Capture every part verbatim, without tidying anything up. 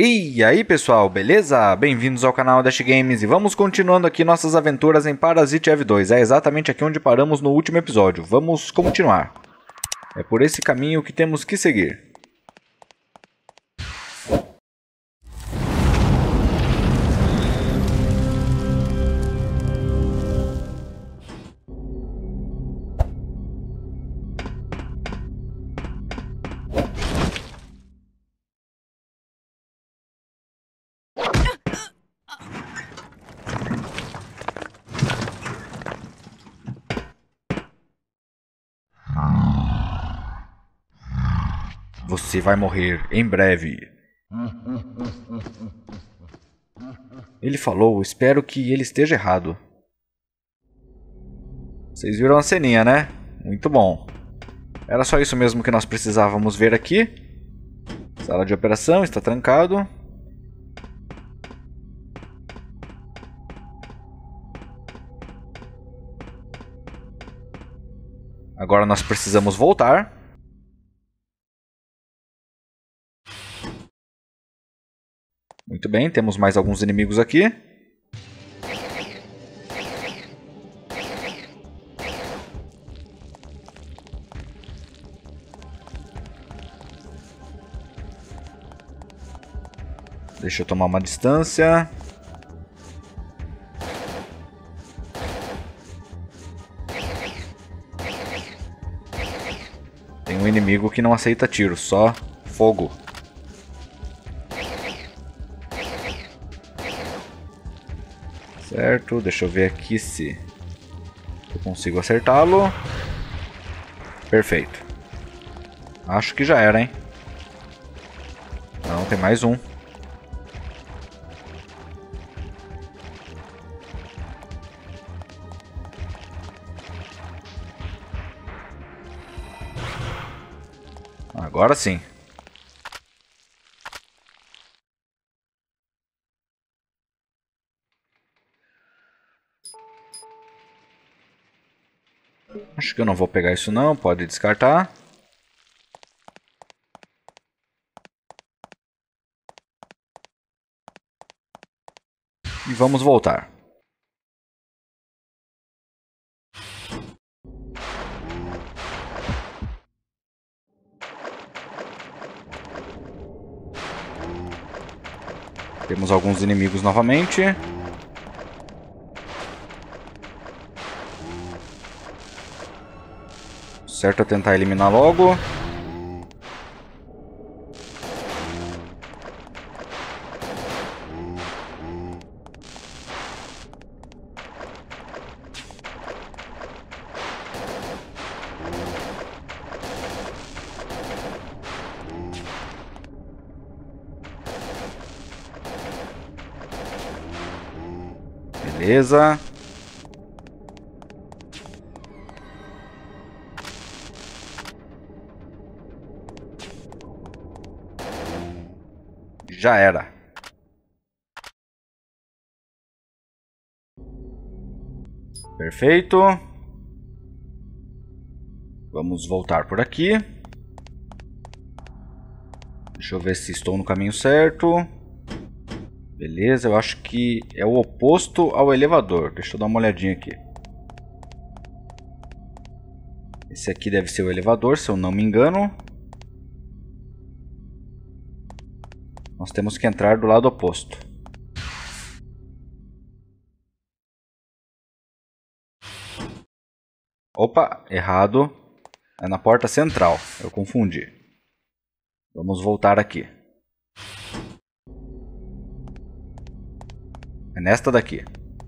E aí pessoal, beleza? Bem-vindos ao canal Dash Games e vamos continuando aqui nossas aventuras em Parasite Eve dois. É exatamente aqui onde paramos no último episódio. Vamos continuar. É por esse caminho que temos que seguir. Você vai morrer em breve. Ele falou, espero que ele esteja errado. Vocês viram a ceninha, né? Muito bom. Era só isso mesmo que nós precisávamos ver aqui. Sala de operação, está trancado. Agora nós precisamos voltar. Muito bem, temos mais alguns inimigos aqui. Deixa eu tomar uma distância. Tem um inimigo que não aceita tiro, só fogo. Certo, deixa eu ver aqui se eu consigo acertá-lo. Perfeito. Acho que já era, hein? Não, tem mais um. Agora sim. Acho que eu não vou pegar isso não, pode descartar. E vamos voltar. Temos alguns inimigos novamente. Certo é tentar eliminar logo. Beleza. Já era. Perfeito. Vamos voltar por aqui. Deixa eu ver se estou no caminho certo. Beleza, eu acho que é o oposto ao elevador. Deixa eu dar uma olhadinha aqui. Esse aqui deve ser o elevador, se eu não me engano. Nós temos que entrar do lado oposto. Opa, errado. É na porta central, eu confundi. Vamos voltar aqui. É nesta daqui.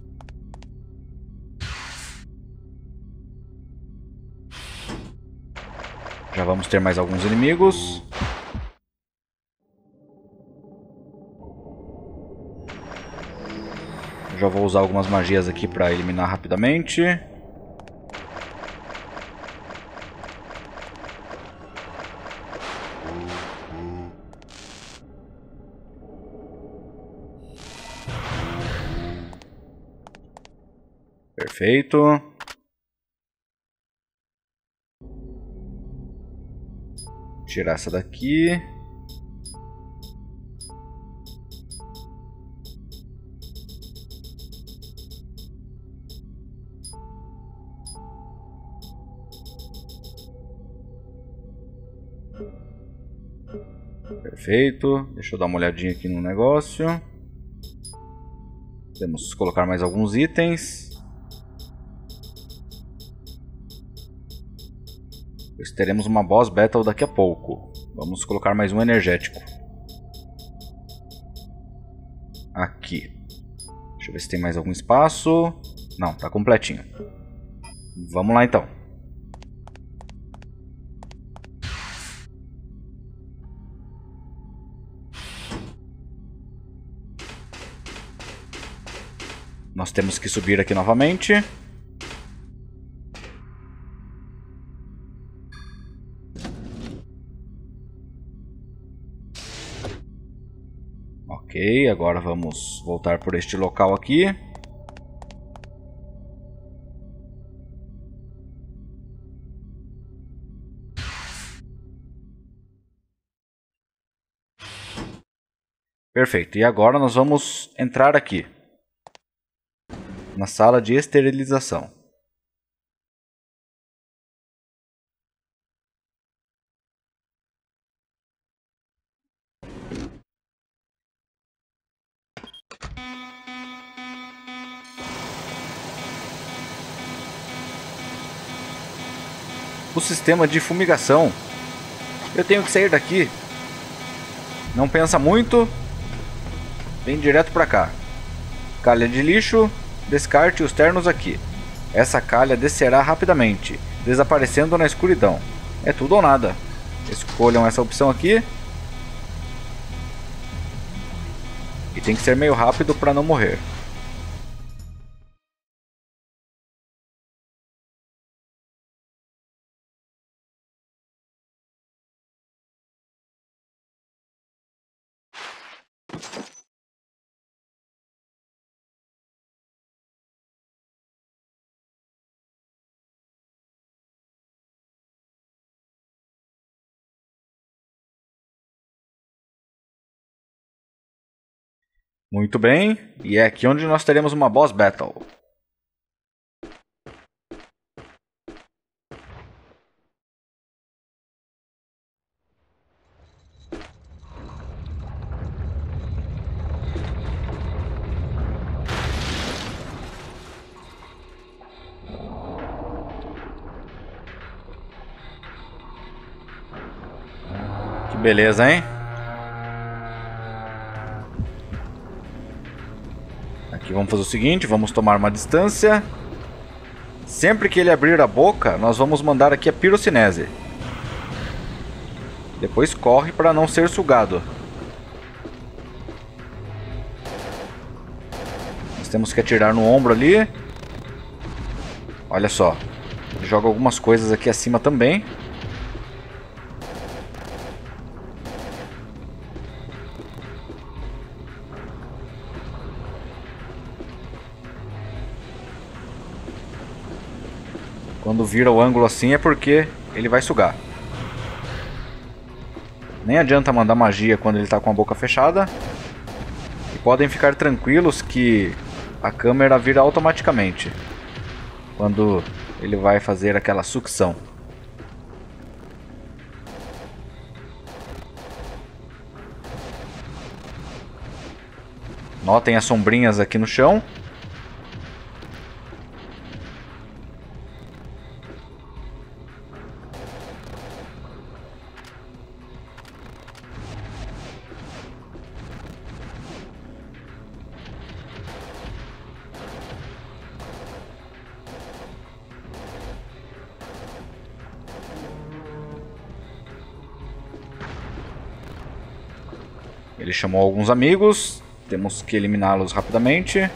Já vamos ter mais alguns inimigos. Já vou usar algumas magias aqui para eliminar rapidamente. Perfeito. Tirar essa daqui. Perfeito. Deixa eu dar uma olhadinha aqui no negócio. Temos que colocar mais alguns itens. Pois teremos uma boss battle daqui a pouco. Vamos colocar mais um energético. Aqui. Deixa eu ver se tem mais algum espaço. Não, tá completinho. Vamos lá então. Nós temos que subir aqui novamente. Ok, agora vamos voltar por este local aqui. Perfeito, e agora nós vamos entrar aqui na sala de esterilização. O sistema de fumigação. Eu tenho que sair daqui. Não pensa muito. Vem direto pra cá. Calha de lixo. Descarte os ternos aqui. Essa calha descerá rapidamente, desaparecendo na escuridão. É tudo ou nada. Escolham essa opção aqui. E tem que ser meio rápido para não morrer. Muito bem, e é aqui onde nós teremos uma boss battle. Que beleza, hein? Aqui vamos fazer o seguinte, vamos tomar uma distância. Sempre que ele abrir a boca, nós vamos mandar aqui a pirocinese. Depois corre para não ser sugado. Nós temos que atirar no ombro ali. Olha só. Ele joga algumas coisas aqui acima também. Quando vira o ângulo assim é porque ele vai sugar. Nem adianta mandar magia quando ele está com a boca fechada. E podem ficar tranquilos que a câmera vira automaticamente quando ele vai fazer aquela sucção. Notem as sombrinhas aqui no chão. Ele chamou alguns amigos, temos que eliminá-los rapidamente.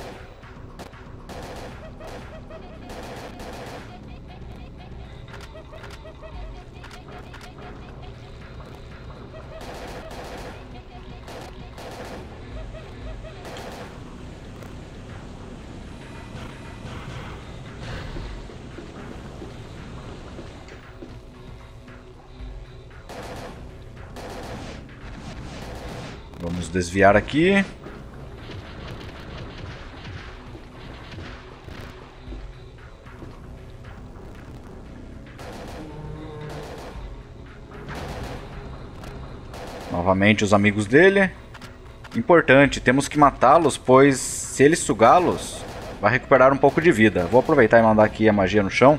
Vamos desviar aqui. Novamente os amigos dele. Importante, temos que matá-los, pois se ele sugá-los, vai recuperar um pouco de vida. Vou aproveitar e mandar aqui a magia no chão.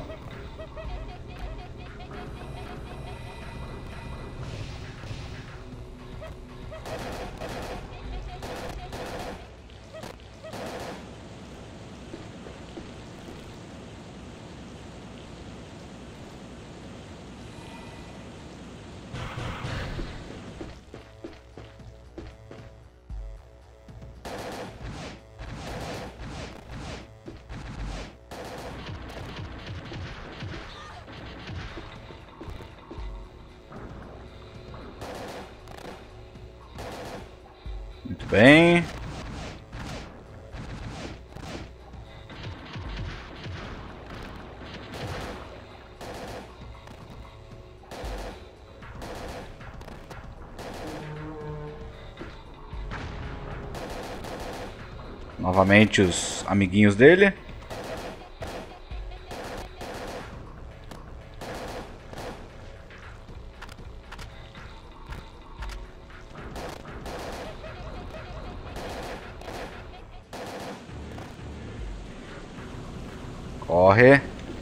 Muito bem. Novamente os amiguinhos dele. Corre.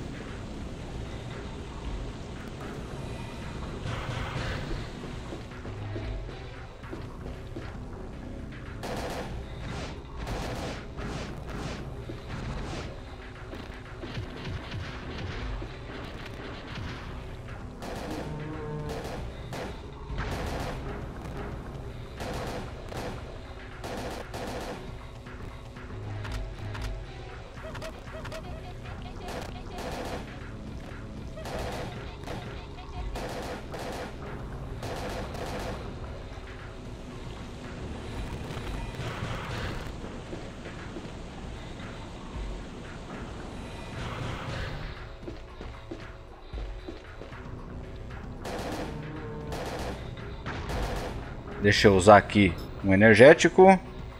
Deixa eu usar aqui um energético.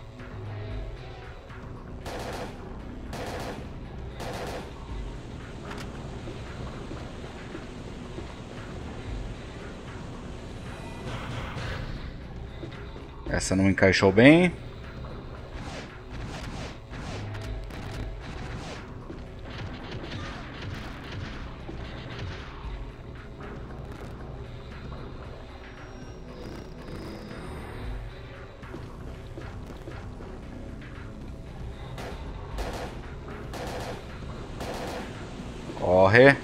Essa não encaixou bem. Corre.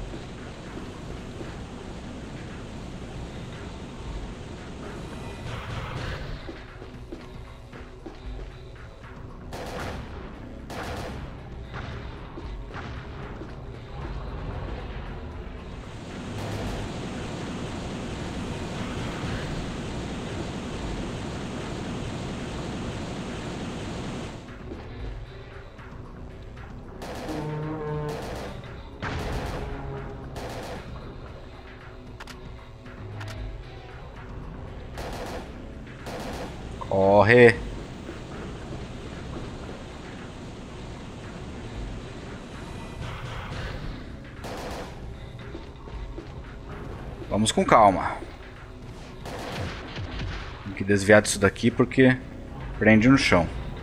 Corre. Vamos com calma. Tem que desviar disso daqui porque prende no chão.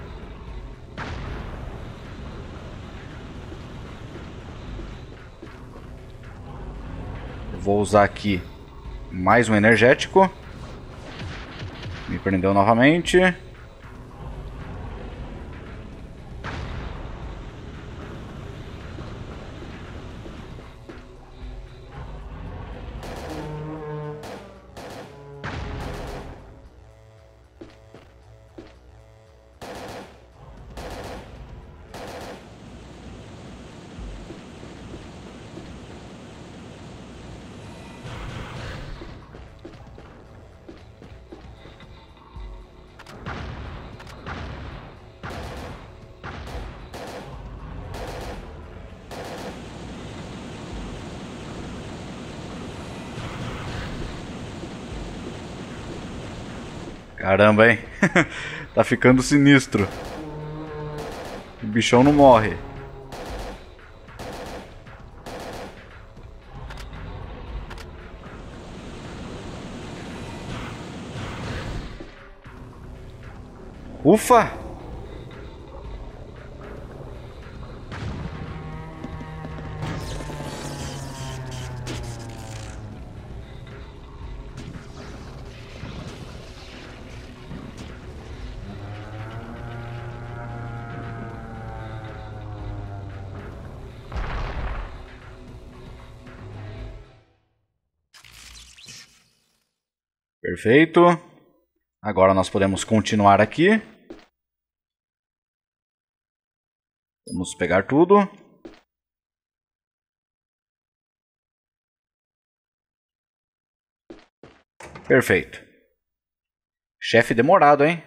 Eu vou usar aqui mais um energético. Me prendeu novamente. Caramba, hein? Tá ficando sinistro. O bichão não morre. Ufa! Perfeito. Agora nós podemos continuar aqui. Vamos pegar tudo. Perfeito. Chefe demorado, hein?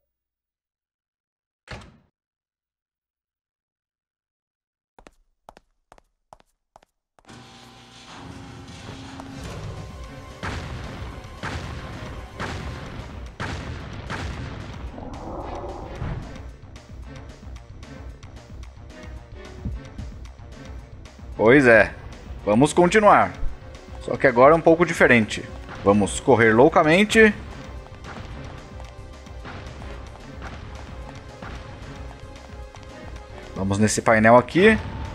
Pois é, vamos continuar. Só que agora é um pouco diferente. Vamos correr loucamente. Vamos nesse painel aqui.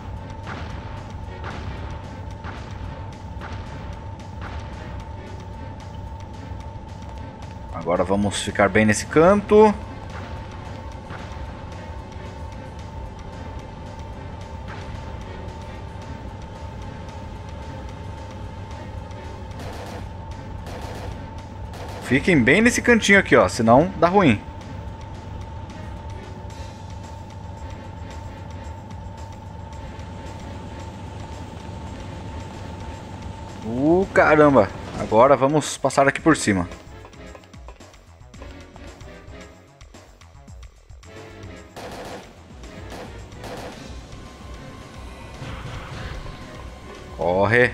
Agora vamos ficar bem nesse canto. Fiquem bem nesse cantinho aqui, ó, senão dá ruim. Uh, caramba! Agora vamos passar aqui por cima. Corre!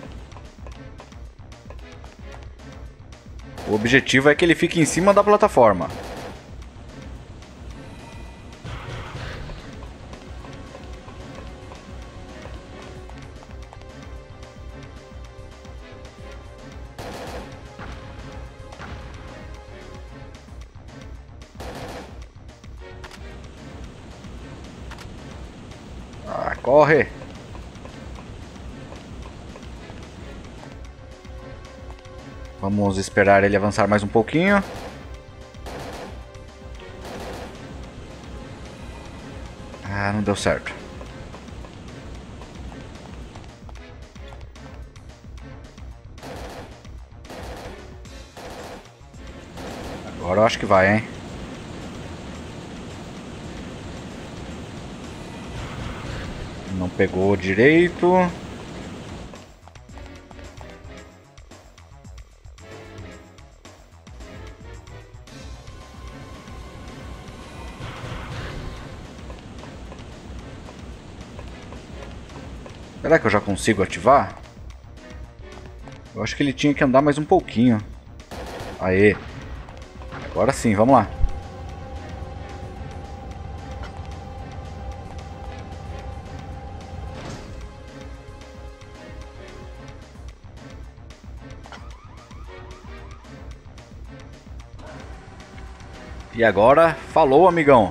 O objetivo é que ele fique em cima da plataforma. Ah, corre! Vamos esperar ele avançar mais um pouquinho. Ah, não deu certo. Agora eu acho que vai, hein? Não pegou direito. Será que eu já consigo ativar? Eu acho que ele tinha que andar mais um pouquinho. Aê. Agora sim, vamos lá. E agora, falou, amigão.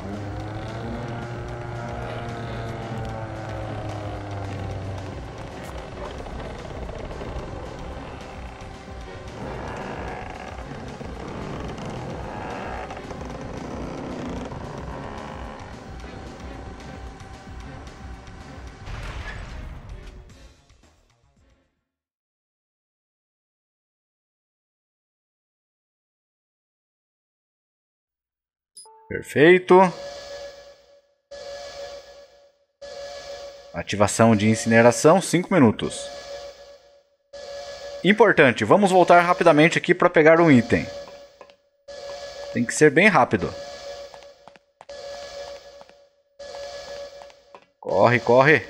Perfeito. Ativação de incineração, cinco minutos. Importante, vamos voltar rapidamente aqui para pegar um item. Tem que ser bem rápido. Corre, corre.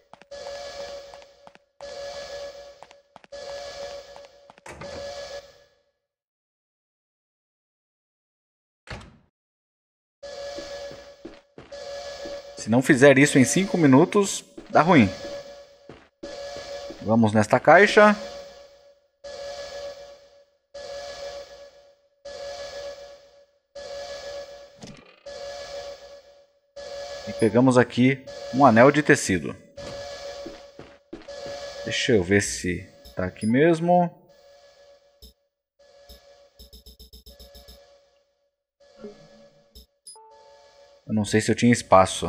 Se não fizer isso em cinco minutos, dá ruim. Vamos nesta caixa. E pegamos aqui um anel de tecido. Deixa eu ver se tá aqui mesmo. Eu não sei se eu tinha espaço.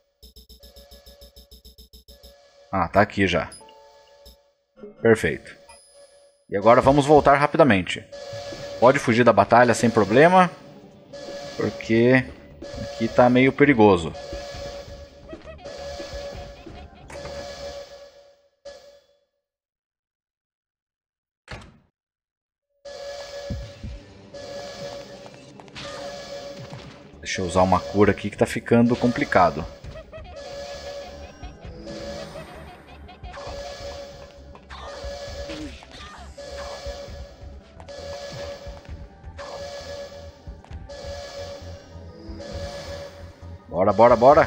Ah, tá aqui já. Perfeito. E agora vamos voltar rapidamente. Pode fugir da batalha sem problema, porque aqui tá meio perigoso. Deixa eu usar uma cura aqui que tá ficando complicado. Bora, bora, bora.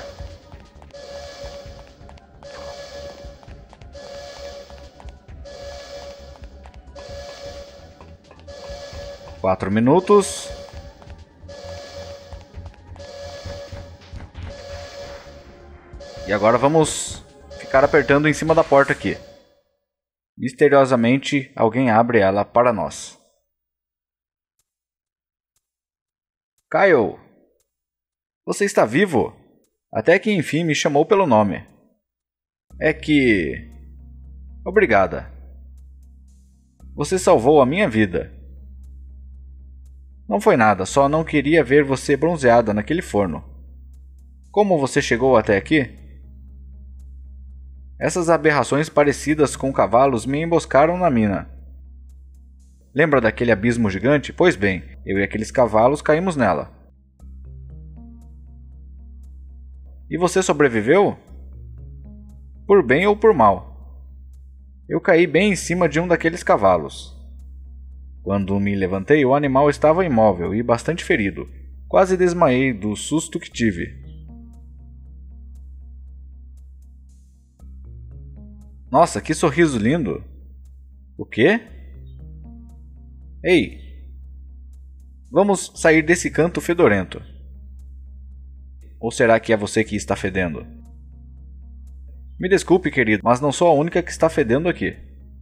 Quatro minutos. E agora vamos ficar apertando em cima da porta aqui. Misteriosamente, alguém abre ela para nós. Kyle! Você está vivo? Até que enfim me chamou pelo nome. É que... Obrigada. Você salvou a minha vida. Não foi nada, só não queria ver você bronzeada naquele forno. Como você chegou até aqui? Essas aberrações parecidas com cavalos me emboscaram na mina. Lembra daquele abismo gigante? Pois bem, eu e aqueles cavalos caímos nela. E você sobreviveu? Por bem ou por mal. Eu caí bem em cima de um daqueles cavalos. Quando me levantei, o animal estava imóvel e bastante ferido. Quase desmaiei do susto que tive. Nossa, que sorriso lindo! O quê? Ei! Vamos sair desse canto fedorento. Ou será que é você que está fedendo? Me desculpe, querido, mas não sou a única que está fedendo aqui.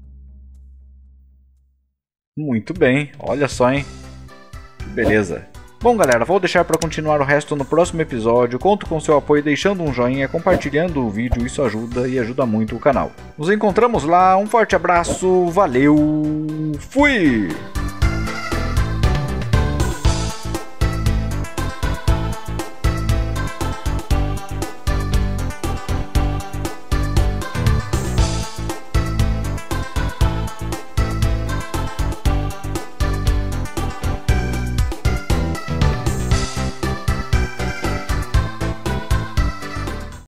Muito bem, olha só, hein? Beleza. Bom, galera, vou deixar para continuar o resto no próximo episódio. Conto com seu apoio deixando um joinha, compartilhando o vídeo, isso ajuda e ajuda muito o canal. Nos encontramos lá, um forte abraço, valeu, fui!